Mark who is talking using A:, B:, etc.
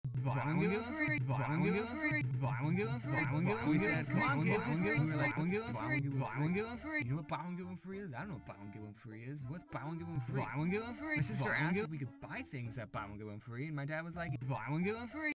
A: Buy one get one free. Buy one get one free. Buy one get one free. Buy one get one free. We said, come on, kids, it's free. We were like, buy one get one free. Buy one get one free. You know what buy one get one free is? I don't know what buy one get one free is. What's buy one get one free? Buy one get one free. My sister asked if we could buy things at buy one get one free, and my dad was like, buy one get one free.